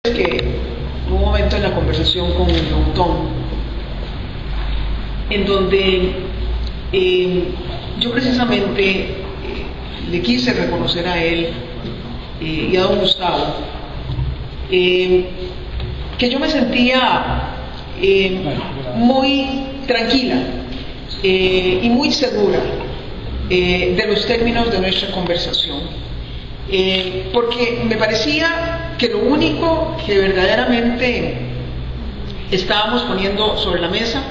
Que hubo un momento en la conversación con Don en donde yo precisamente le quise reconocer a él y a don Gustavo que yo me sentía muy tranquila y muy segura de los términos de nuestra conversación. Porque me parecía que lo único que verdaderamente estábamos poniendo sobre la mesa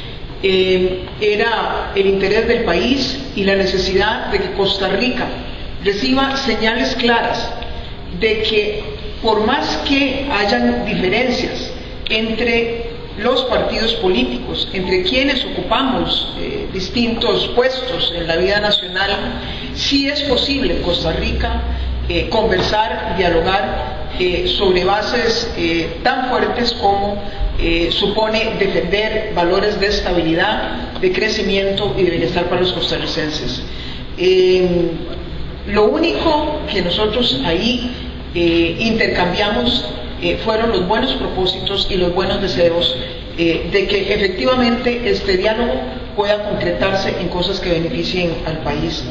era el interés del país y la necesidad de que Costa Rica reciba señales claras de que por más que hayan diferencias entre los partidos políticos, entre quienes ocupamos distintos puestos en la vida nacional, sí es posible en Costa Rica conversar, dialogar sobre bases tan fuertes como supone defender valores de estabilidad, de crecimiento y de bienestar para los costarricenses. Lo único que nosotros ahí intercambiamos fueron los buenos propósitos y los buenos deseos de que efectivamente este diálogo pueda concretarse en cosas que beneficien al país.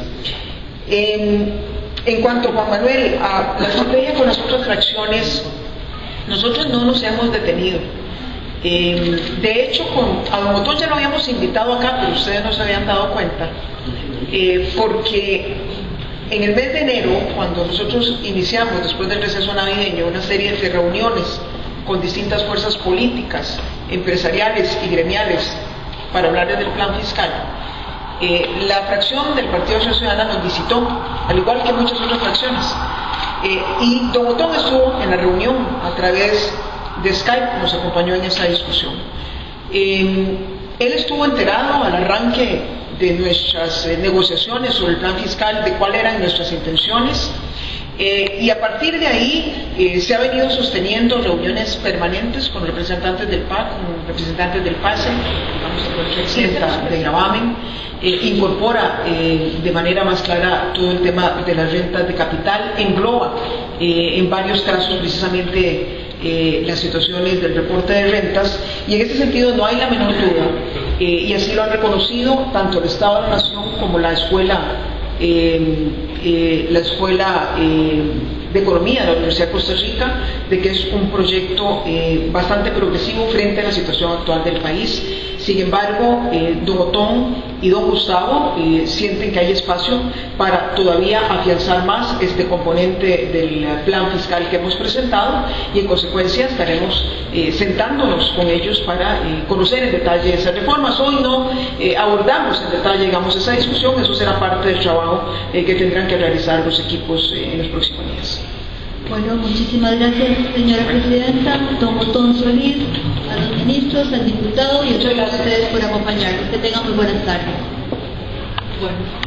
En cuanto, Juan Manuel, a la estrategia con las otras fracciones, nosotros no nos hemos detenido. De hecho, a don Otón ya lo habíamos invitado acá, pero ustedes no se habían dado cuenta, porque en el mes de enero, cuando nosotros iniciamos, después del receso navideño, una serie de reuniones con distintas fuerzas políticas, empresariales y gremiales para hablarles del plan fiscal, la fracción del Partido Acción Ciudadana nos visitó, al igual que muchas otras fracciones, y don Otón estuvo en la reunión a través de Skype, nos acompañó en esa discusión. Él estuvo enterado al arranque de nuestras negociaciones sobre el plan fiscal, de cuáles eran nuestras intenciones, y a partir de ahí se ha venido sosteniendo reuniones permanentes con representantes del PAC, con representantes del PACE, vamos a ver, presidenta de Gravamen, incorpora de manera más clara todo el tema de las rentas de capital, engloba en varios casos precisamente las situaciones del reporte de rentas, y en ese sentido no hay la menor duda, y así lo han reconocido tanto el Estado de la Nación como la Escuela de Economía de la Universidad de Costa Rica, de que es un proyecto bastante progresivo frente a la situación actual del país. Sin embargo, don Otón y don Gustavo sienten que hay espacio para todavía afianzar más este componente del plan fiscal que hemos presentado, y en consecuencia estaremos sentándonos con ellos para conocer en detalle esas reformas. Hoy no abordamos en detalle, digamos, esa discusión, eso será parte del trabajo que tendrán que realizar los equipos en los próximos días. Bueno, muchísimas gracias, señora presidenta, don Otón Solís, a los ministros, al diputado y a todos ustedes por acompañarnos. Que tengan muy buenas tardes. Bueno.